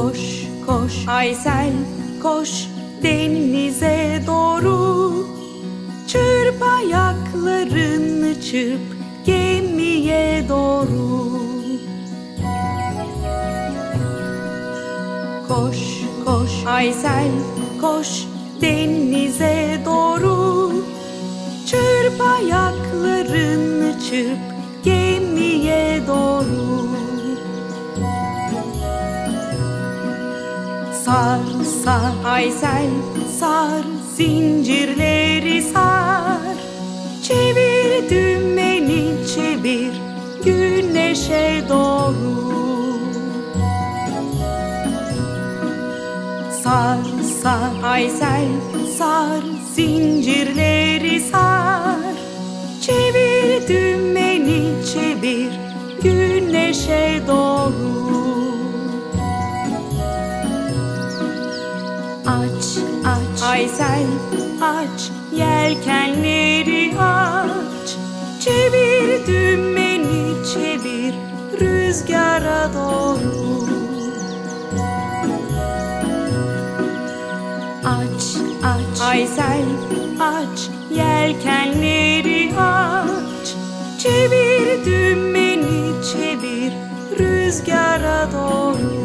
Koş koş Aysel, koş denize doğru. Çırp ayaklarını, çırp gemiye doğru. Koş koş Aysel, koş denize doğru. Çırp ayaklarını, çırp gemiye doğru. Sar sar Aysel, sar zincirleri sar. Çevir dümeni, çevir güneşe doğru. Sar sar Aysel, sar zincirleri sar. Çevir dümeni, çevir güneşe doğru. Aç aç Aysel, aç yelkenleri aç. Çevir dümeni, çevir rüzgara doğru. Aç aç Aysel, aç yelkenleri aç. Çevir dümeni, çevir rüzgara doğru.